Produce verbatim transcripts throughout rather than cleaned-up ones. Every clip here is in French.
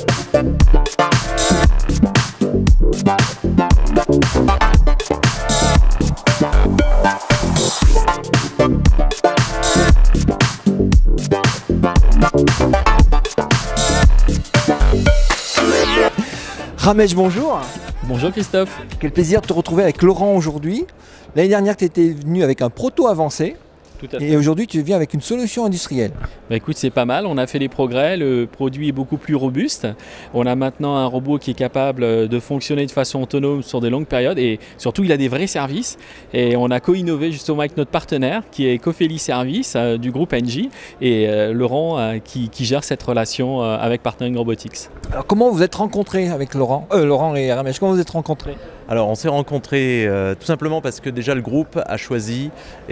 Ramesh, bonjour. Bonjour Christophe. Quel plaisir de te retrouver avec Laurent aujourd'hui. L'année dernière, tu étais venu avec un proto avancé. Tout à fait. Et aujourd'hui, tu viens avec une solution industrielle. Bah écoute, c'est pas mal, on a fait des progrès, le produit est beaucoup plus robuste. On a maintenant un robot qui est capable de fonctionner de façon autonome sur des longues périodes et surtout il a des vrais services. Et on a co-innové justement avec notre partenaire qui est Cofeli Service euh, du groupe Engie et euh, Laurent euh, qui, qui gère cette relation euh, avec Partnering Robotics. Alors comment vous êtes rencontrés avec Laurent, euh, Laurent et Ramesh, comment vous êtes rencontrés? Alors on s'est rencontrés euh, tout simplement parce que déjà le groupe a choisi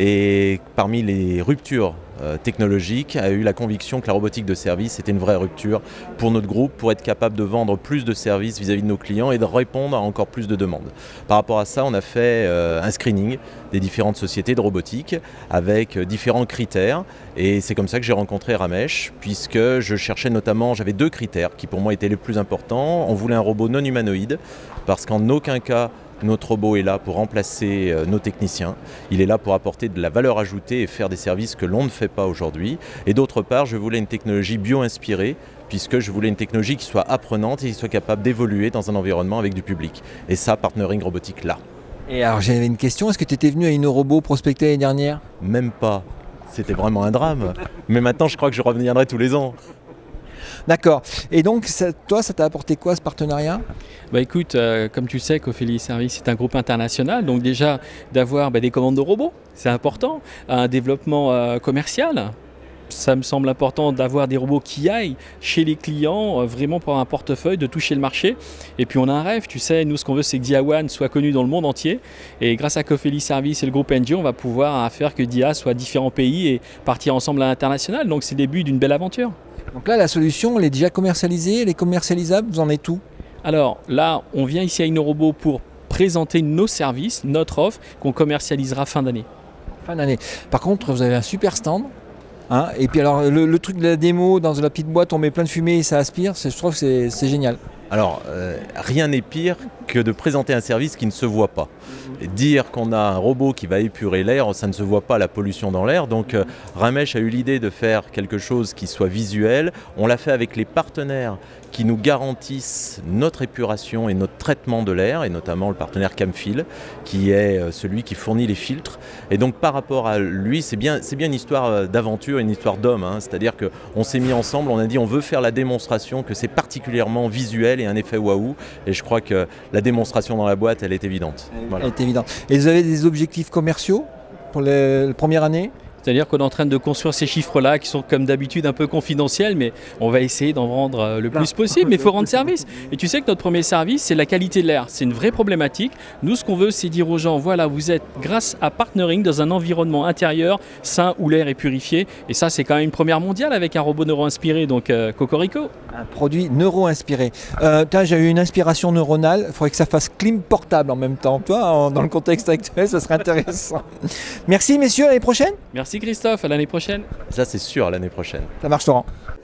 et parmi les ruptures euh, technologiques a eu la conviction que la robotique de service était une vraie rupture pour notre groupe pour être capable de vendre plus de services vis-à-vis de nos clients et de répondre à encore plus de demandes. Par rapport à ça, on a fait euh, un screening des différentes sociétés de robotique avec euh, différents critères et c'est comme ça que j'ai rencontré Ramesh puisque je cherchais notamment, j'avais deux critères qui pour moi étaient les plus importants. On voulait un robot non humanoïde parce qu'en aucun cas notre robot est là pour remplacer euh, nos techniciens, il est là pour apporter de la valeur ajoutée et faire des services que l'on ne fait pas aujourd'hui. Et d'autre part, je voulais une technologie bio-inspirée, puisque je voulais une technologie qui soit apprenante et qui soit capable d'évoluer dans un environnement avec du public. Et ça, Partnering Robotics là. Et alors j'avais une question, est-ce que tu étais venu à InnoRobot prospecter l'année dernière? Même pas, c'était vraiment un drame. Mais maintenant, je crois que je reviendrai tous les ans. D'accord. Et donc, ça, toi, ça t'a apporté quoi ce partenariat? Bah écoute, euh, comme tu sais, Cofeli Service est un groupe international, donc déjà d'avoir bah, des commandes de robots, c'est important, un développement euh, commercial. Ça me semble important d'avoir des robots qui aillent chez les clients, euh, vraiment pour avoir un portefeuille, de toucher le marché. Et puis on a un rêve, tu sais, nous ce qu'on veut c'est que D I A One soit connu dans le monde entier. Et grâce à Cofeli Service et le groupe Engie, on va pouvoir faire que D I A soit différents pays et partir ensemble à l'international. Donc c'est le début d'une belle aventure. Donc là, la solution, elle est déjà commercialisée, elle est commercialisable, vous en êtes où? Alors là, on vient ici à InnoRobot pour présenter nos services, notre offre, qu'on commercialisera fin d'année. Fin d'année. Par contre, vous avez un super stand. Hein, et puis alors, le, le truc de la démo, dans la petite boîte, on met plein de fumée et ça aspire, je trouve que c'est génial. Alors, euh, rien n'est pire que de présenter un service qui ne se voit pas. Et dire qu'on a un robot qui va épurer l'air, ça ne se voit pas la pollution dans l'air. Donc euh, Ramesh a eu l'idée de faire quelque chose qui soit visuel. On l'a fait avec les partenaires qui nous garantissent notre épuration et notre traitement de l'air, et notamment le partenaire Camfil, qui est celui qui fournit les filtres. Et donc par rapport à lui, c'est bien, c'est bien une histoire d'aventure, une histoire d'homme. Hein. C'est-à-dire qu'on s'est mis ensemble, on a dit on veut faire la démonstration, que c'est particulièrement visuel et un effet waouh. Et je crois que la démonstration dans la boîte, elle est évidente. Voilà. Elle est évidente. Et vous avez des objectifs commerciaux pour les, la première année? C'est-à-dire qu'on est en train de construire ces chiffres-là qui sont comme d'habitude un peu confidentiels, mais on va essayer d'en vendre le plus possible, mais il faut rendre service. Et tu sais que notre premier service, c'est la qualité de l'air. C'est une vraie problématique. Nous, ce qu'on veut, c'est dire aux gens, voilà, vous êtes grâce à Partnering dans un environnement intérieur sain où l'air est purifié. Et ça, c'est quand même une première mondiale avec un robot neuro-inspiré, donc euh, Cocorico. Un produit neuro-inspiré. Euh, j'ai eu une inspiration neuronale, il faudrait que ça fasse clim portable en même temps. Toi, dans le contexte actuel, ça serait intéressant. Merci messieurs, à l'année prochaine. Merci Christophe, à l'année prochaine. Ça c'est sûr, à l'année prochaine. Ça marche Laurent.